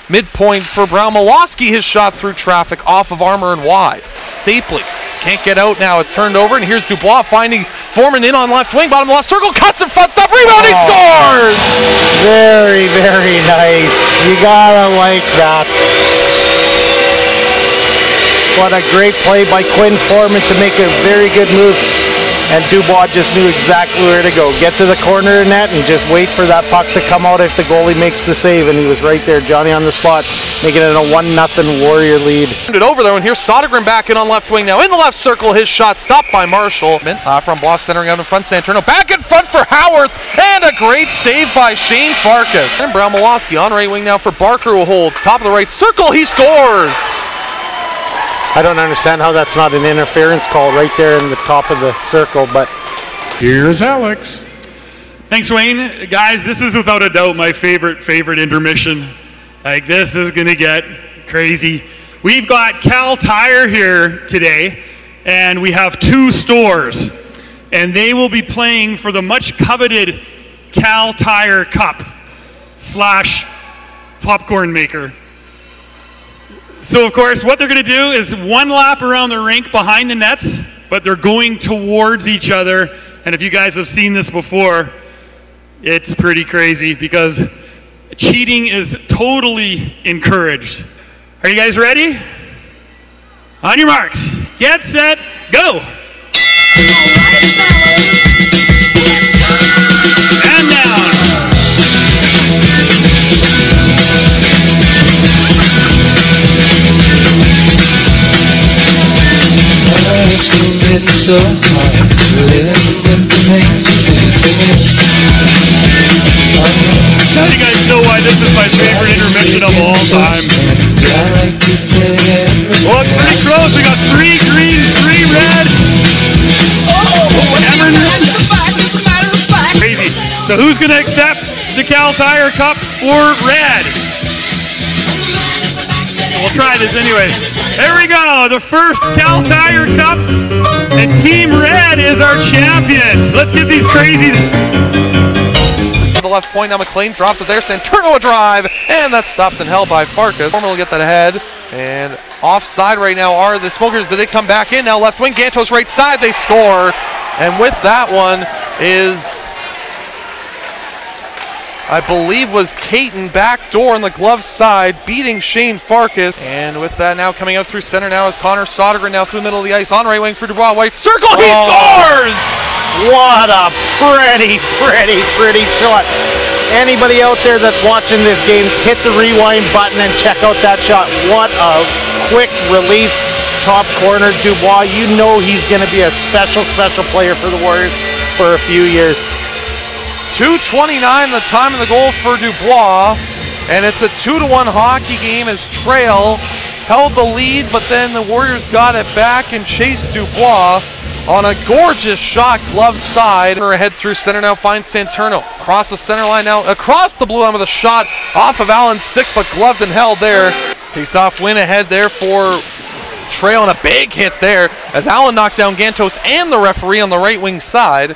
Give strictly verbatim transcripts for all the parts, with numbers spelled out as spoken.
midpoint for Brown. Malosky, his shot through traffic off of Armour and wide. Stapley can't get out now. It's turned over, and here's Dubois finding Foreman in on left wing. Bottom left circle, cuts in front, stop, rebound, he oh, scores! Very, very nice. You gotta like that. What a great play by Quinn Foreman to make a very good move. And Dubois just knew exactly where to go. Get to the corner of the net and just wait for that puck to come out if the goalie makes the save. And he was right there, Johnny on the spot, making it a one nothing Warrior lead. It over though, and here's Sodergren back in on left wing now. In the left circle, his shot stopped by Marshall. Uh, from Bloss centering out in front, Santurno back in front for Howarth, and a great save by Shane Farkas. And Brown Malosky on right wing now for Barker, who holds top of the right circle. He scores! I don't understand how that's not an interference call right there in the top of the circle, but here's Alex. Thanks, Wayne. Guys, this is without a doubt my favorite, favorite intermission. Like, this is gonna get crazy. We've got Cal Tire here today, and we have two stores, and they will be playing for the much coveted Cal Tire Cup slash popcorn maker. So, of course, what they're going to do is one lap around the rink behind the nets, but they're going towards each other. And if you guys have seen this before, it's pretty crazy because cheating is totally encouraged. Are you guys ready? On your marks, get set, go! And down. It's been so hard living with the things you do to me. Now you guys know why this is my favorite intermission of all time. Well, it's pretty close. We got three green, three red. Crazy. So who's going to accept the Cal Tire Cup for red? We'll try this anyway. There we go, the first Cal Tire Cup, and Team Red is our champions. Let's get these crazies. The left point, now McLean drops it there, Santurno a drive, and that's stopped and held by Farkas. Foreman will get that ahead, and offside right now are the Smokers, but they come back in now, left wing, Gantos right side, they score, and with that one is, I believe was Caton backdoor on the glove side, beating Shane Farkas. And with that now coming out through center now is Connor Sodergren now through the middle of the ice on right wing for Dubois. White circle, he oh, scores! What a pretty, pretty, pretty shot. Anybody out there that's watching this game, hit the rewind button and check out that shot. What a quick release, top corner. Dubois, you know he's going to be a special, special player for the Warriors for a few years. two twenty-nine the time of the goal for Dubois, and it's a two to one hockey game as Trail held the lead, but then the Warriors got it back and chased Dubois on a gorgeous shot, glove side. Ahead through center now finds Santurno. Across the center line now, across the blue line with a shot off of Allen's stick, but gloved and held there. Face-off win ahead there for Trail, and a big hit there as Allen knocked down Gantos and the referee on the right wing side.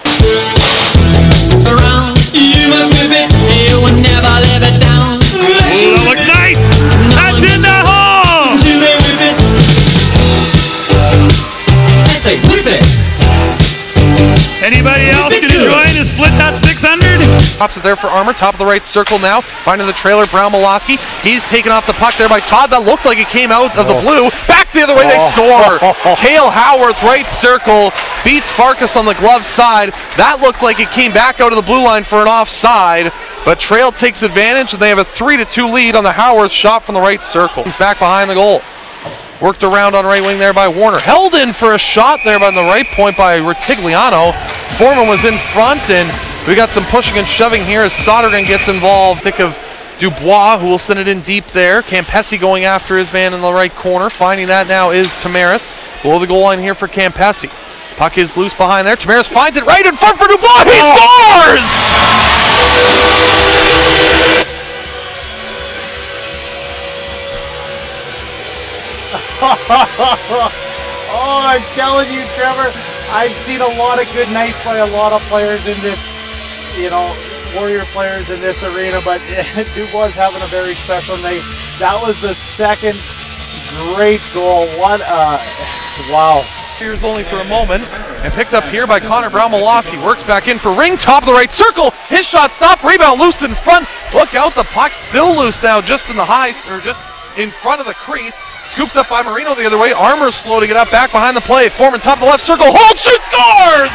Around, you must move it, you will never live it down. Ooh, that looks nice! That's in the hole! I say whip it. Anybody else can join to split that six hundred? Pops it there for Armour, top of the right circle now, finding the trailer, Brown Malosky. He's taken off the puck there by Todd. That looked like it came out of the blue. Back the other way, they score. Cale Howarth, right circle, beats Farkas on the glove side. That looked like it came back out of the blue line for an offside, but Trail takes advantage, and they have a three to two lead on the Howarth shot from the right circle. He's back behind the goal. Worked around on right wing there by Warner. Held in for a shot there by the right point by Retigliano. Foreman was in front, and we got some pushing and shoving here as Sodergren gets involved. Thick of Dubois, who will send it in deep there. Campesi going after his man in the right corner. Finding that now is Tamaris. Below the goal line here for Campesi. Puck is loose behind there. Tamaris finds it right in front for Dubois. He scores! Oh, I'm telling you, Trevor, I've seen a lot of good nights by a lot of players in this, you know, Warrior players in this arena, but Dubois having a very special night. That was the second great goal. What a, wow. Here's only for a moment, and picked up here by Connor Brown-Molosky. Works back in for Ring, top of the right circle. His shot stopped, rebound loose in front. Look out, the puck's still loose now, just in the high, or just in front of the crease. Scooped up by Marino the other way. Armour slow to get up, back behind the play. Foreman top of the left circle, hold, shoot, scores!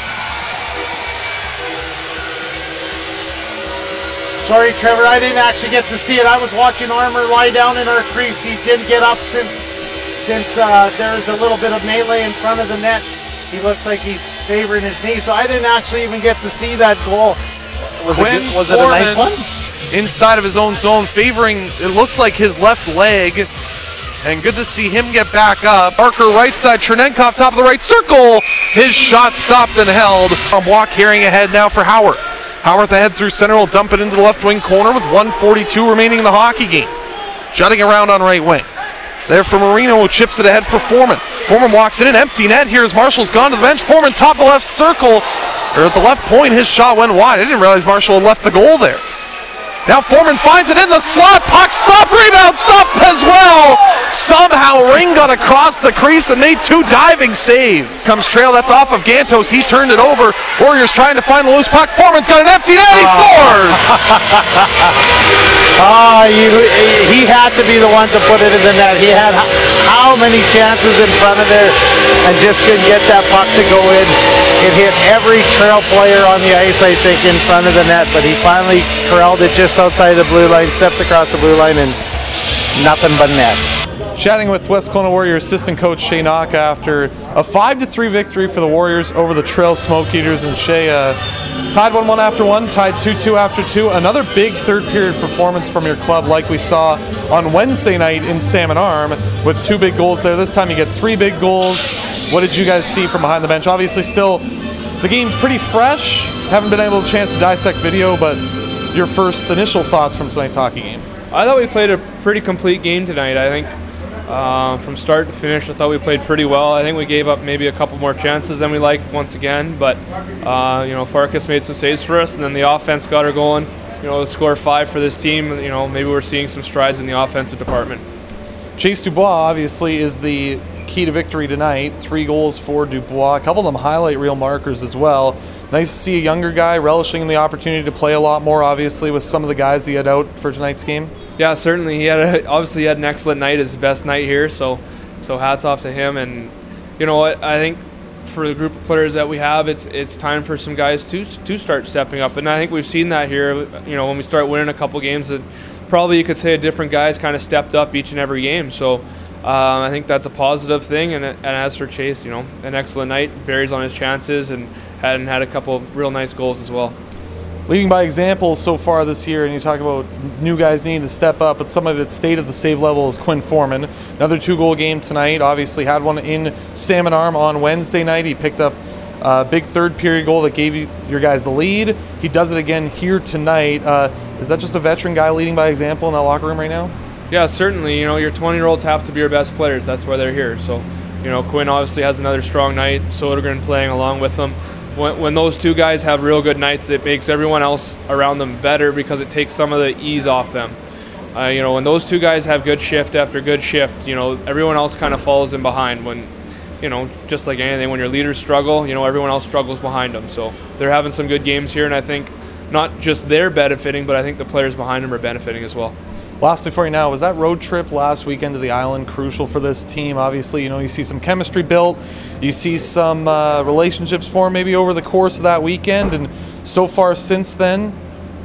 Sorry, Trevor, I didn't actually get to see it. I was watching Armour lie down in our crease. He didn't get up since since uh, there's a little bit of melee in front of the net. He looks like he's favoring his knee, so I didn't actually even get to see that goal. Was, it, good, was it a nice one? Inside of his own zone, favoring, it looks like his left leg. And good to see him get back up. Barker right side, Chernenkov top of the right circle. His shot stopped and held. On block carrying ahead now for Howard. Howarth ahead through center, will dump it into the left wing corner with one forty-two remaining in the hockey game. Jutting around on right wing. There for Marino, who chips it ahead for Foreman. Foreman walks in an empty net. Here's Marshall's gone to the bench. Foreman top of the left circle, or at the left point, his shot went wide. I didn't realize Marshall had left the goal there. Now Foreman finds it in the slot. Puck stop, rebound stopped as well. Somehow Ring got across the crease and made two diving saves. Comes trail, that's off of Gantos. He turned it over. Warriors trying to find the loose puck. Foreman's got an empty net. He scores. Ah, you, he had to be the one to put it in the net. He had how many chances in front of there and just couldn't get that puck to go in. It hit every trail player on the ice, I think, in front of the net, but he finally corralled it just outside the blue line, stepped across the blue line, and nothing but net. Chatting with West Kelowna Warriors assistant coach Shay Knock after a five to three victory for the Warriors over the Trail Smoke Eaters, and Shay uh, tied one one after one, tied two two after two. Another big third period performance from your club like we saw on Wednesday night in Salmon Arm with two big goals there. This time you get three big goals. What did you guys see from behind the bench? Obviously still the game pretty fresh. Haven't been able to chance to dissect video, but your first initial thoughts from tonight's hockey game? I thought we played a pretty complete game tonight. I think uh, from start to finish, I thought we played pretty well. I think we gave up maybe a couple more chances than we liked once again, but uh, you know, Farkas made some saves for us, and then the offense got her going. You know, score five for this team. You know, maybe we're seeing some strides in the offensive department. Chase Dubois obviously is the key to victory tonight. Three goals for Dubois. A couple of them highlight reel markers as well. Nice to see a younger guy relishing in the opportunity to play a lot more, obviously, with some of the guys he had out for tonight's game. Yeah, certainly. He had a, obviously he had an excellent night, his best night here. So, so hats off to him. And you know what? I think for the group of players that we have, it's it's time for some guys to to start stepping up. And I think we've seen that here. You know, when we start winning a couple games, that probably you could say a different guys kind of stepped up each and every game. So. Um, I think that's a positive thing, and, and as for Chase, you know, an excellent night, Barry's on his chances, and had and had a couple real nice goals as well. Leading by example so far this year, and you talk about new guys needing to step up, but somebody that stayed at the save level is Quinn Foreman. Another two-goal game tonight, obviously had one in Salmon Arm on Wednesday night. He picked up a big third-period goal that gave you your guys the lead. He does it again here tonight. Uh, is that just a veteran guy leading by example in that locker room right now? Yeah, certainly. You know, your twenty-year-olds have to be your best players. That's why they're here. So, you know, Quinn obviously has another strong night. Sodergren playing along with them. When, when those two guys have real good nights, it makes everyone else around them better because it takes some of the ease off them. Uh, you know, when those two guys have good shift after good shift, you know, everyone else kind of falls in behind. When, you know, just like anything, when your leaders struggle, you know, everyone else struggles behind them. So they're having some good games here, and I think not just they're benefiting, but I think the players behind them are benefiting as well. Lastly for you now, was that road trip last weekend to the island crucial for this team? Obviously, you know, you see some chemistry built, you see some uh, relationships form maybe over the course of that weekend, and so far since then,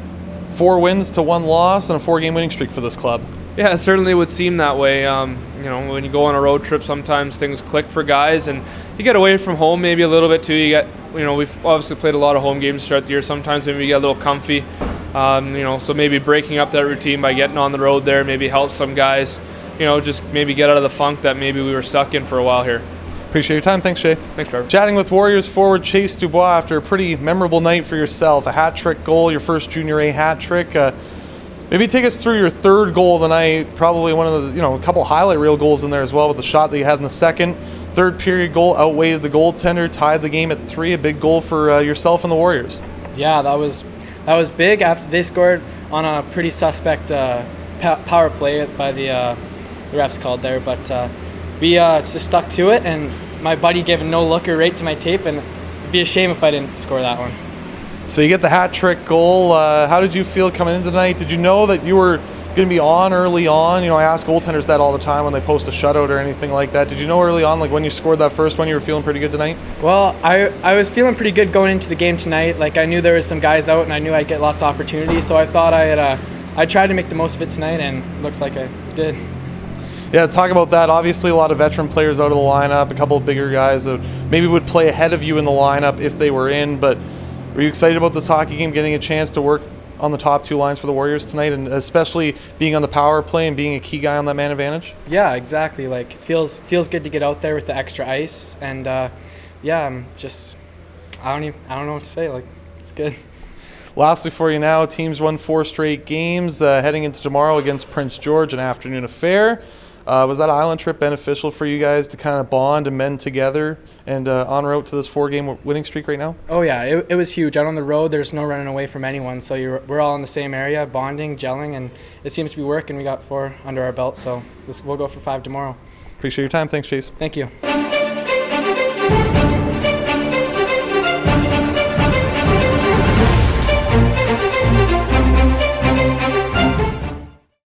four wins to one loss and a four-game winning streak for this club. Yeah, it certainly would seem that way. Um, you know, when you go on a road trip, sometimes things click for guys, and you get away from home maybe a little bit too. You get, you know, we've obviously played a lot of home games throughout the year. Sometimes maybe you get a little comfy. Um, you know, so maybe breaking up that routine by getting on the road there maybe helps some guys, you know, just maybe get out of the funk that maybe we were stuck in for a while here. Appreciate your time. Thanks, Shay. Thanks, Trevor. Chatting with Warriors forward Chase Dubois after a pretty memorable night for yourself. A hat-trick goal, your first Junior A hat-trick. Uh, maybe take us through your third goal of the night. Probably one of the, you know, a couple highlight reel goals in there as well with the shot that you had in the second. Third period goal outweighed the goaltender, tied the game at three. A big goal for uh, yourself and the Warriors. Yeah, that was that was big after they scored on a pretty suspect uh, power play by the, uh, the refs called there. But uh, we uh, just stuck to it, and my buddy gave a no-looker right to my tape, and it'd be a shame if I didn't score that one. So you get the hat trick goal. Uh, how did you feel coming into tonight? Did you know that you were going to be on early on? You know, I ask goaltenders that all the time when they post a shutout or anything like that. Did you know early on, like when you scored that first one, you were feeling pretty good tonight? Well, I, I was feeling pretty good going into the game tonight. Like, I knew there was some guys out, and I knew I'd get lots of opportunities, so I thought I'd, uh, I'd try to make the most of it tonight, and it looks like I did. Yeah, talk about that. Obviously, a lot of veteran players out of the lineup, a couple of bigger guys that maybe would play ahead of you in the lineup if they were in, but were you excited about this hockey game, getting a chance to work on the top two lines for the Warriors tonight, and especially being on the power play and being a key guy on that man advantage? Yeah, exactly. Like, feels feels good to get out there with the extra ice, and uh, yeah, I'm just I don't even I don't know what to say. Like, it's good. Lastly, for you now, teams won four straight games uh, heading into tomorrow against Prince George, an afternoon affair. Uh, was that island trip beneficial for you guys to kind of bond and mend together and uh, en route to this four-game winning streak right now? Oh yeah, it, it was huge. Out on the road, there's no running away from anyone, so you're, we're all in the same area, bonding, gelling, and it seems to be working. We got four under our belt, so this, we'll go for five tomorrow. Appreciate your time. Thanks, Chase. Thank you.